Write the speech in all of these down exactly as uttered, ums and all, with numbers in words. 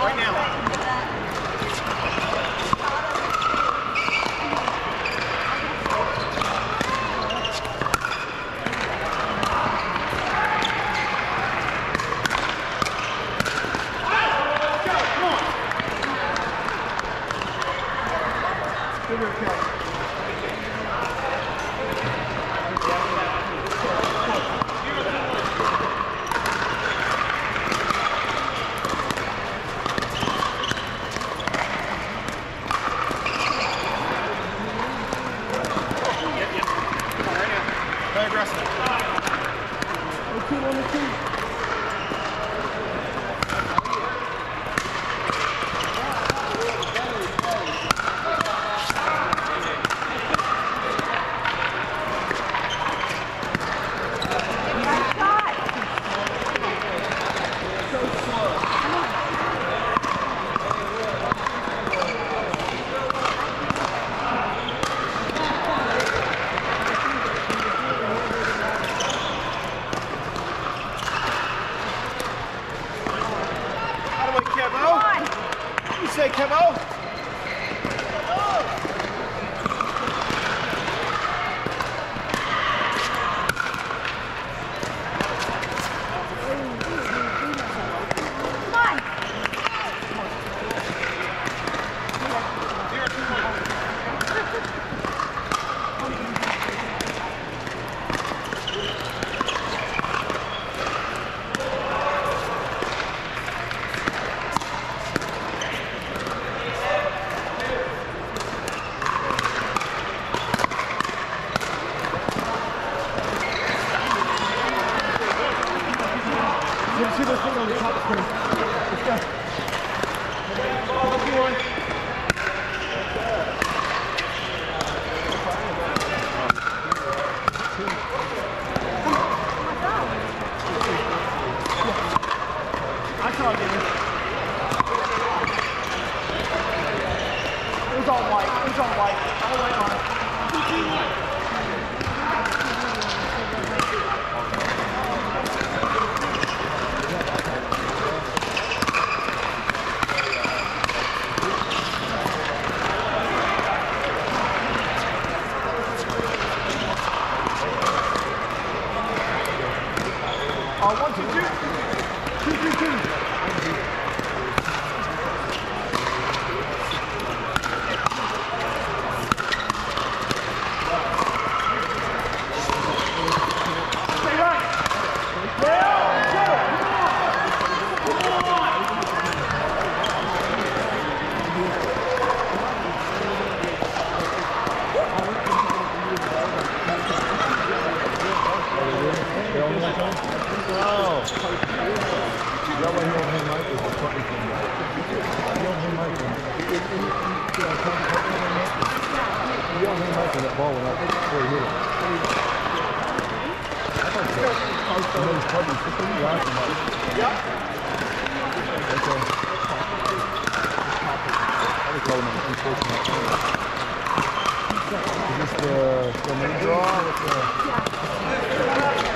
Right now. Say, Kevo. See those things on the top screen. Let's go. I saw it. It was all white. It was all white. All white on it. Uh, one, two, two. Two, three, two. Stay right. Yeah, go. Come on. Oh. You got one here on him, Mike. You on him, Mike. You on him, Mike, when that ball went up before he hit it. I thought so. I know he's probably fifteen yards from Mike. Yeah. Okay. I would call him a unfortunate. Is this the, the main draw? What's the...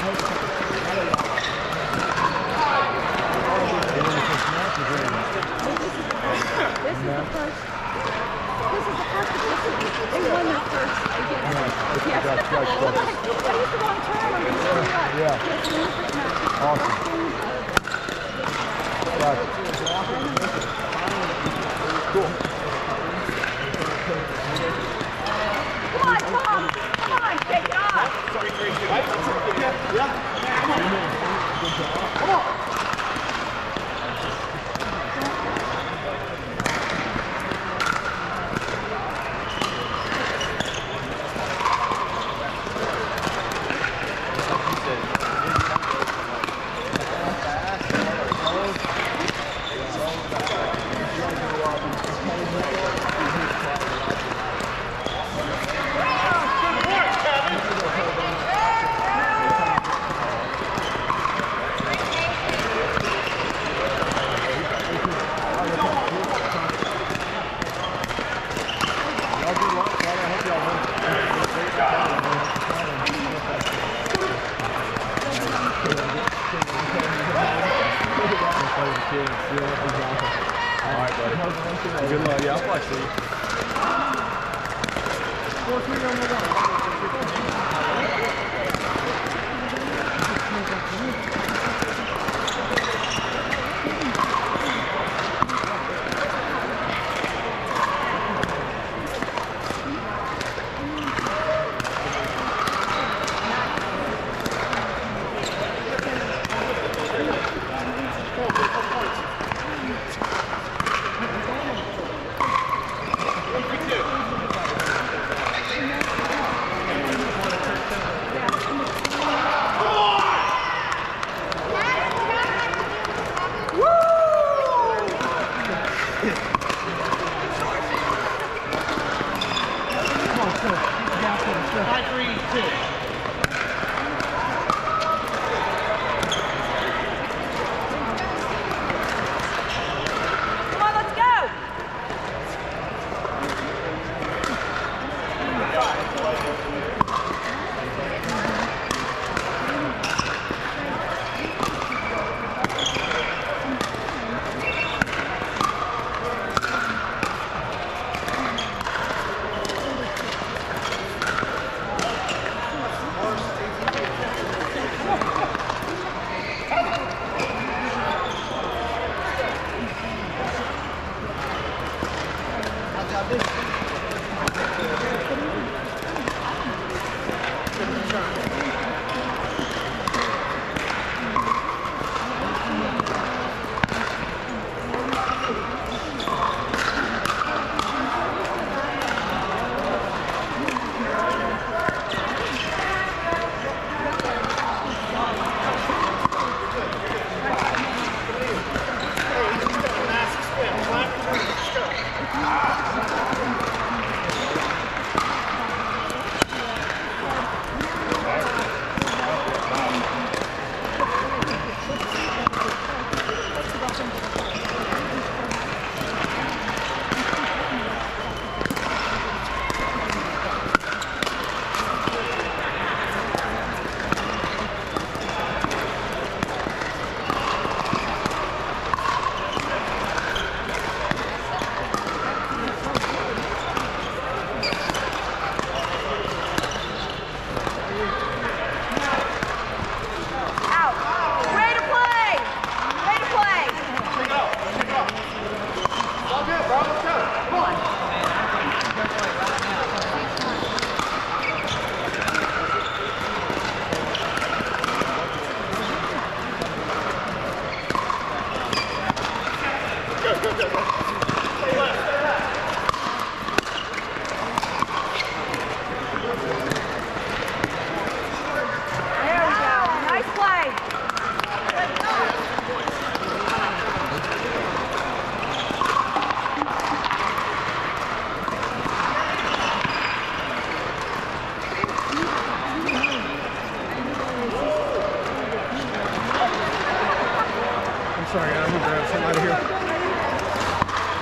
This is the first. This is the first. They won that first again. Yeah, yes. That's, that's, that's, But he's the wrong term. I'm just saying that. Yeah. Yes, awesome. Gotcha. Cool. Come on, Tom. Come on, take it off. Sorry, Gracie. Yeah. Yeah. Come on. Come on. Good luck. Yeah, I'll probably see you. Sorry, I'm gonna grab some out of here.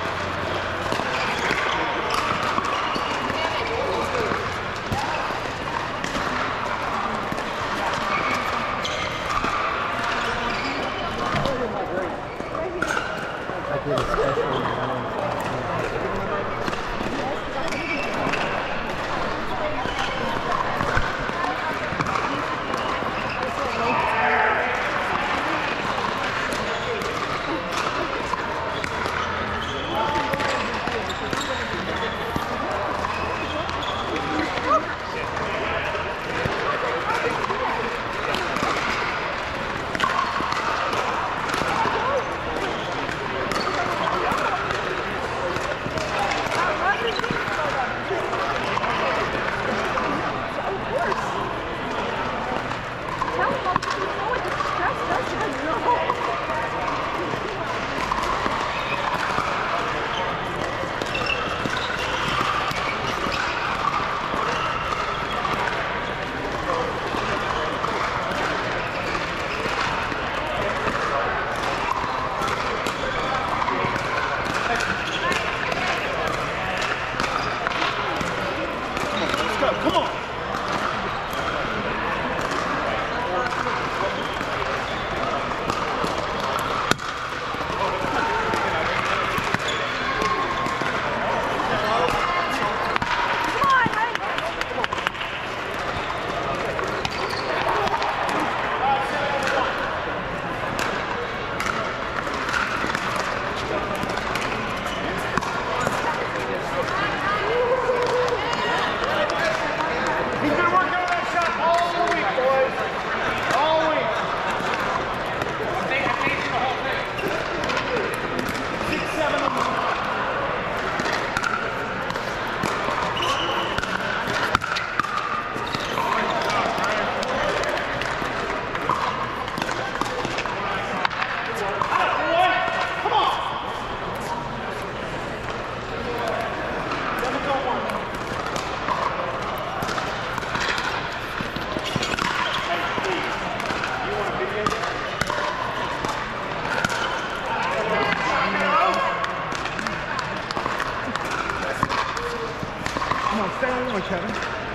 going, Kevin?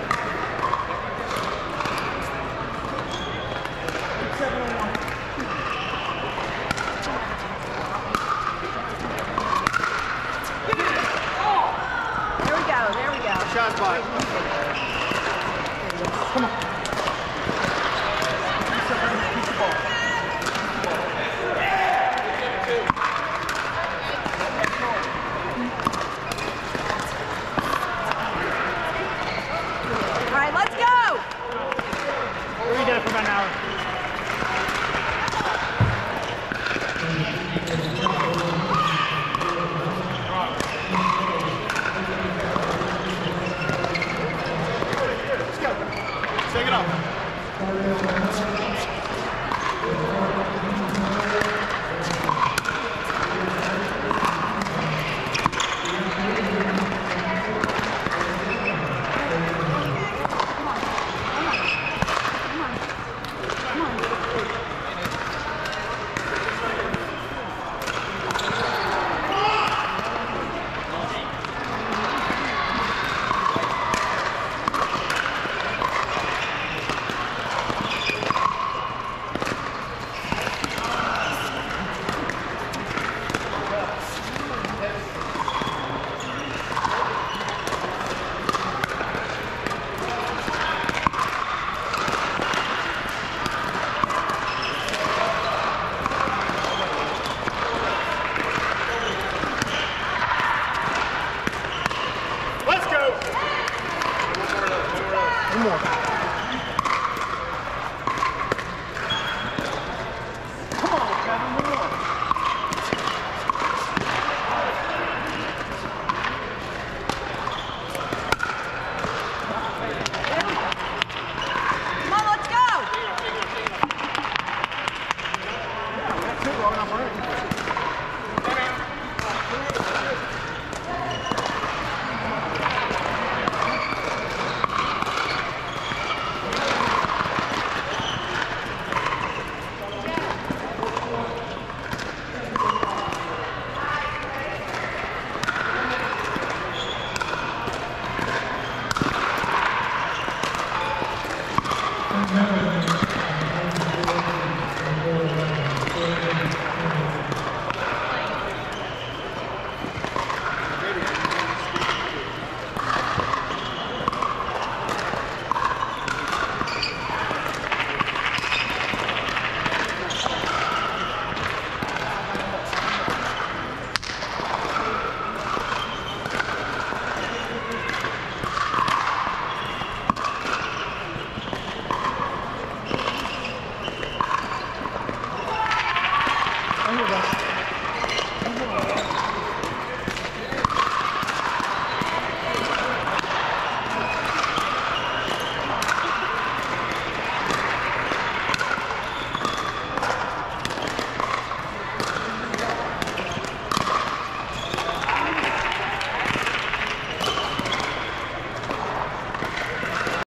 seven oh one. There we go, there we go. Shot by. Come on.